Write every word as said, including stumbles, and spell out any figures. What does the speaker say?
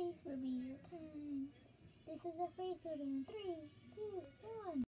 face reveal time. This is a face reveal in three, two, one.